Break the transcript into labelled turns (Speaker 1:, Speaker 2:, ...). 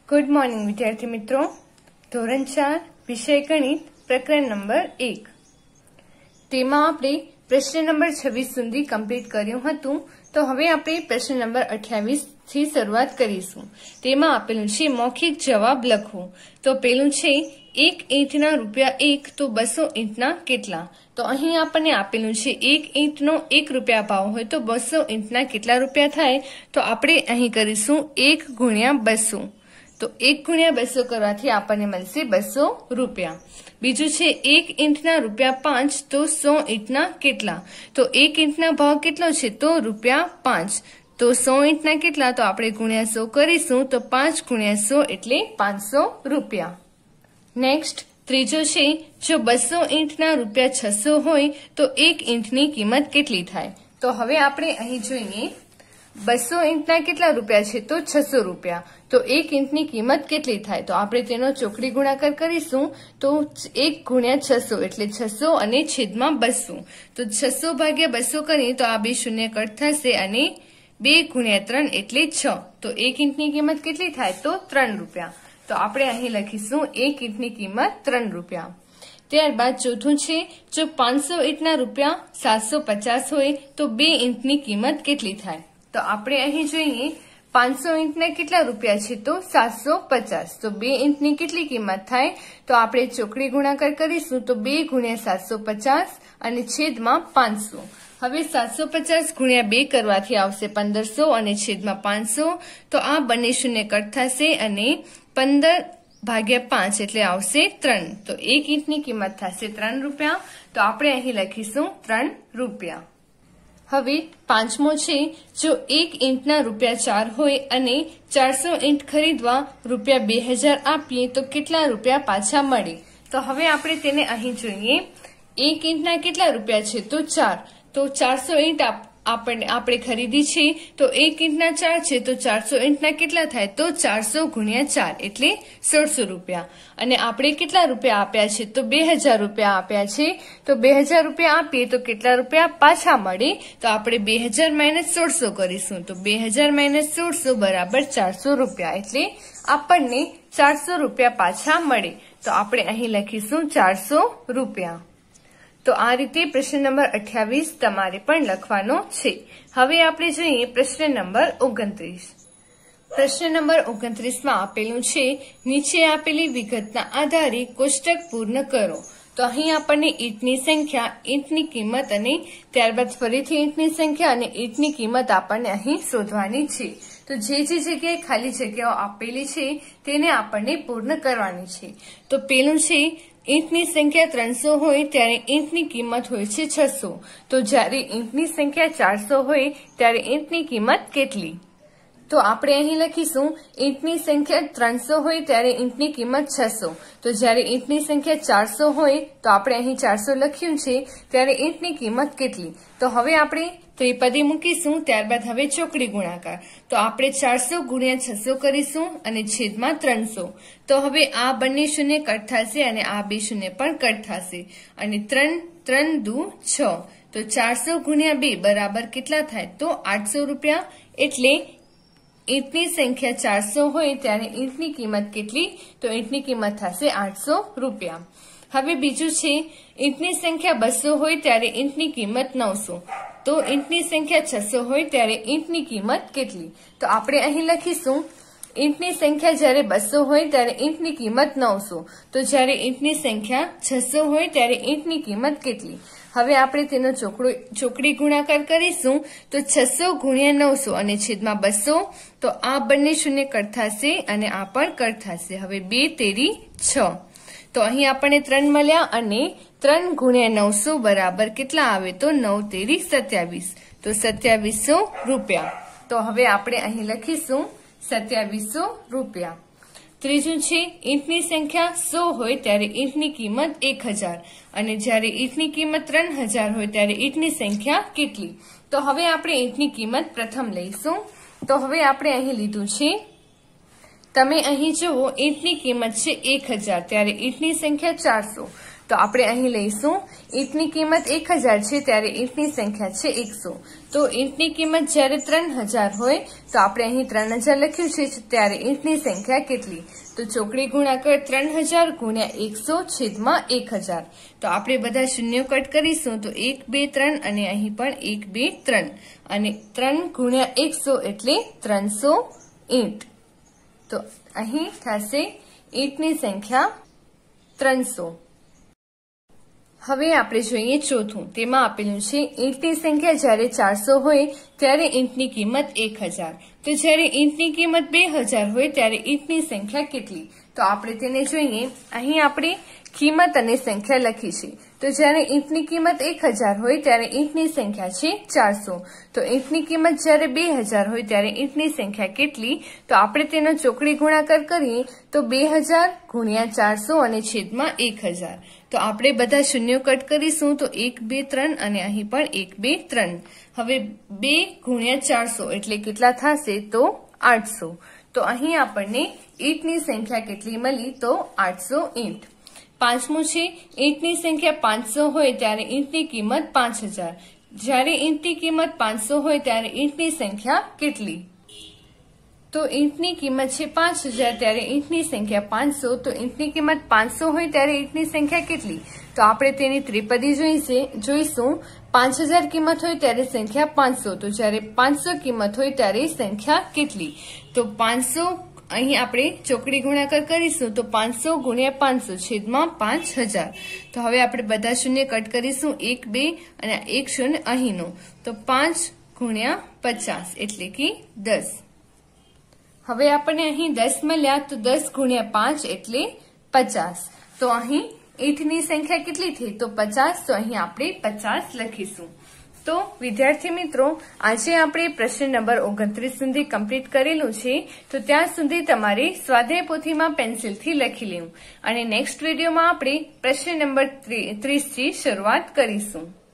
Speaker 1: Good morning विद्यार्थी मित्रों। ધોરણ 4 વિષય ગણિત પ્રકરણ નંબર 1 તેમાં આપણે પ્રશ્ન નંબર 26 સુધી કમ્પ્લીટ કર્યું હતું। તો હવે આપણે પ્રશ્ન નંબર 28 થી શરૂઆત કરીશું। તેમાં આપેલું છે મૌખિક જવાબ લખો। તો પેલું છે 1 ઈંટના રૂપિયા 1 તો 200 ઈંટના કેટલા। તો અહીં આપણને આપેલું છે 1 ઈંટનો 1 રૂપિયા ભાવ હોય તો 200 ઈંટના કેટલા રૂપિયા થાય। તો આપણે અહીં કરીશું 1 ગુણ્યા 200। तो 1 गुण્યા 200 करवाथी आपने मळशे 200 रूपिया। बीजू छे 1 ईंटना रूपिया 5 तो 100 ईंटना केटला। तो 1 ईंटना भाव केटलो छे तो रूपिया 5 तो 100 ईंटना केटला। तो आपणे गुण્યા 100 करीशुं तो 5 गुण્યા 100 एटले 500 रूपिया। नेक्स्ट त्रीजो छे जो 200 ईंटना रूपिया 600 होय तो 1 ईंटनी किंमत केटली थाय। तो हवे आपणे અહીં જોઈએ 200 ઈંટના કેટલા રૂપિયા છે તો 600 રૂપિયા। તો 1 ઈંટની કિંમત કેટલી થાય। તો આપણે તેનો ચોકડી ગુણાકાર કરીશું તો 1 ગુણ્યા 600 એટલે 600 અને છેદમાં 200। તો 600 ભાગ્યા 200 કરીએ તો આ બે શૂન્ય કટ થશે અને 2 ગુણ્યા 3 એટલે 6। તો 1 ઈંટની કિંમત કેટલી થાય તો 3 રૂપિયા। તો આપણે અહીં લખીશું 1 ઈંટની કિંમત 3 રૂપિયા। ત્યારબાદ ચોથું છે જો 500 ઈંટના રૂપિયા 750 હોય તો 2 ઈંટની કિંમત કેટલી થાય। तो आपणे અહીં જોઈએ 500 ઈંટના કેટલા રૂપિયા છે તો 750। तो 2 ઈંટની કેટલી કિંમત થાય। તો આપણે ચોકડી ગુણાકાર કરીશું તો 2 ગુણ્યા 750 અને છેદમાં 500। હવે 750 ગુણ્યા 2 કરવાથી આવશે 1500 અને છેદમાં 500। તો આ બંને શૂન્ય કટ થશે અને 15 ભાગ્યા 5 એટલે આવશે 3। તો 1 ઈંટની કિંમત થશે 3 રૂપિયા। તો આપણે અહીં લખીશું 3 રૂપિયા। હવે પાંચમો છે જો 1 ઈંટના રૂપિયા 4 હોય અને 400 ઈંટ ખરીદવા રૂપિયા 2000 આપીએ તો કેટલા રૂપિયા પાછા મળે। તો હવે આપણે તેને અહીં જોઈએ 1 ઈંટના કેટલા રૂપિયા છે તો 4 તો 400 ઈંટ આપણે ખરીદી છે તો 1 ઈંટના 4 છે તો 400 ઈંટના કેટલા થાય તો 400 ગુણ્યા 4 એટલે 1600 રૂપિયા। અને આપણે કેટલા રૂપિયા આપ્યા છે તો 2000 રૂપિયા આપ્યા છે તો 2000 રૂપિયા આપીએ તો કેટલા રૂપિયા પાછા મળે। તો આપણે 2000 માઇનસ 1600 કરીશું તો 2000 માઇનસ 1600 બરાબર 400 રૂપિયા એટલે આપણને 400 રૂપિયા પાછા મળે। તો આપણે અહીં લખીશું 400 રૂપિયા। तो आ रीते प्रश्न नंबर 28 तमारे पण लखवानो छे। हवे आपणे जोईए प्रश्न नंबर 29। प्रश्न नंबर 29 में आपेलू छे नीचे आपेली विगतना आधारे कोष्टक पूर्ण करो। तो अहीं आपणे ईंटनी संख्या ईंटनी किंमत अने त्यारबाद फरीथी ईंटनी संख्या अने ईंटनी किंमत आपणे अहीं शोधवानी छे। तो जे जग्याए खाली जग्याओ आपेली छे तेने आपणे पूर्ण करवानी छे। तो पेलुं छे ईंटनी संख्या 300 होय त्यारे ईंटनी किंमत होय छे 600। तो ज्यारे ईंटनी संख्या 400 होय त्यारे ईंटनी किंमत केटली। तो आपणे અહીં લખીશું ઈંટની સંખ્યા 300 હોય ત્યારે ઈંટની કિંમત 600। તો જ્યારે ઈંટની સંખ્યા 400 હોય તો આપણે અહીં 400 લખ્યું છે ત્યારે ઈંટની કિંમત કેટલી। તો હવે આપણે ત્રિપદી મૂકીશું ત્યારબાદ હવે ચોકડી ગુણાકાર। તો આપણે 400 ગુણ્યા 600 કરીશું અને છેદમાં 300। તો હવે આ બંને શૂન્ય કટ થશે અને આ બે શૂન્ય પણ કટ થશે અને 3 3 દુ 6। તો 400 ગુણ્યા 2 બરાબર કેટલા થાય તો 800 રૂપિયા। એટલે ईंटनी संख्या 400 होय त्यारे ईंटनी किंमत केटली तो ईंटनी किंमत थशे 800 रूपिया। हवे बीजू छे ईंटनी संख्या 200 होय त्यारे ईंटनी किंमत 900। तो ईंटनी संख्या 600 होय त्यारे ईंटनी किंमत केटली। तो आपणे અહીં લખીશું ईंटनी संख्या જ્યારે 200 होय त्यारे ईंटनी किंमत 900। तो જ્યારે ईंटनी संख्या 600 होय त्यारे ईंटनी किंमत केटली। હવે આપણે તેનો ચોકડી ગુણાકાર કરીશું તો 600 ગુણ્યા 900 અને છેદમાં 200। તો આ બંને શૂન્ય કટ થશે અને આ પણ કટ થશે। હવે 2 તેરી 6। તો અહીં આપણને 3 મળ્યા અને 3 ગુણ્યા 900 બરાબર કેટલા આવે તો 9 તેરી 27। તો 2700 રૂપિયા। તો હવે આપણે અહીં લખીશું 2700 રૂપિયા। ત્રીજું છે ઈંટની સંખ્યા 100 હોય ત્યારે ઈંટની કિંમત 1000 અને જ્યારે ઈંટની કિંમત 3000 હોય ત્યારે ઈંટની સંખ્યા કેટલી। તો હવે આપણે ઈંટની કિંમત પ્રથમ લઈશું। તો હવે આપણે અહીં લીધું છે તમે અહીં જુઓ ઈંટની કિંમત છે 1000 ત્યારે ઈંટની સંખ્યા 400। તો આપણે અહીં લઈશું ઈંટની કિંમત 1000 છે ત્યારે ઈંટની સંખ્યા છે 100. તો ઈંટની કિંમત જ્યારે 3000 હોય તો આપણે અહીં 3000 લખ્યું છે ત્યારે ઈંટની સંખ્યા કેટલી? તો ચોકડી ગુણાકાર 3000 ગુણ્યા 100 છેદમાં 1000. તો આપણે બધા શૂન્યો કટ કરીશું તો 1 2 3 અને અહીં પણ 1 2 3 અને 3 ગુણ્યા 100 એટલે 300 ઈંટ. તો અહીં થશે ઈંટની સંખ્યા 300. હવે આપણે જોઈએ ચોથું. તેમાં આપેલું છે ઈંટની સંખ્યા જ્યારે 400 હોય ત્યારે ઈંટની કિંમત 1000. તો જ્યારે ઈંટની કિંમત 2000 હોય ત્યારે ઈંટની સંખ્યા કેટલી? તો આપણે તેને જોઈએ. અહીં આપણે કિંમત અને સંખ્યા લખી છે. તો જ્યારે ઈંટની કિંમત 1000 હોય ત્યારે ઈંટની સંખ્યા છે 400. તો ઈંટની કિંમત જ્યારે 2000 હોય ત્યારે ઈંટની સંખ્યા કેટલી? તો આપણે તેનો ચોકડી ગુણાકાર કરીએ તો 2000 ગુણ્યા 400 અને છેદમાં 1000. તો આપણે બધા શૂન્યો કટ કરીશું તો 1 2 3 અને અહીં પણ 1 2 3. હવે 2 ગુણ્યા 400 એટલે કેટલા થશે? તો 800. તો અહીં આપણને ઈંટની સંખ્યા કેટલી મળી? તો 800 ઈંટ. પાંચમું છે ઈંટની સંખ્યા 500 હોય ત્યારે ઈંટની કિંમત 5000. જ્યારે ઈંટની કિંમત 500 હોય ત્યારે ઈંટની સંખ્યા કેટલી? તો ઈંટની કિંમત છે 5000 ત્યારે ઈંટની સંખ્યા 500. તો ઈંટની કિંમત 500 હોય ત્યારે ઈંટની સંખ્યા કેટલી? તો આપણે તેની ત્રિપદી જોઈશું. 5000 કિંમત હોય ત્યારે સંખ્યા 500. તો જ્યારે 500 કિંમત હોય ત્યારે સંખ્યા કેટલી? તો 500 અહીં આપણે ચોકડી ગુણાકાર કરીશું તો 500 ગુણ્યા 500 છેદમાં 5000. તો હવે આપણે બધા શૂન્ય કટ કરીશું 1 2 અને 1 શૂન્ય અહીંનો. તો 5 ગુણ્યા 50 એટલે કે 10. હવે આપણને અહીં 10 મળ્યા તો 10 ગુણ્યા 5 એટલે 50. તો અહીં ઈંટની સંખ્યા કેટલી થઈ? તો 50. તો અહીં આપણે 50 લખીશું. તો વિદ્યાર્થી મિત્રો, આજે આપણે પ્રશ્ન નંબર 29 સુધી કમ્પ્લીટ કરેલું છે. તો ત્યાં સુધી તમારે સ્વાધ્યાય પોથીમાં પેન્સિલથી લખી લેવું અને નેક્સ્ટ વિડીયોમાં આપણે પ્રશ્ન નંબર 30 થી શરૂઆત કરીશું.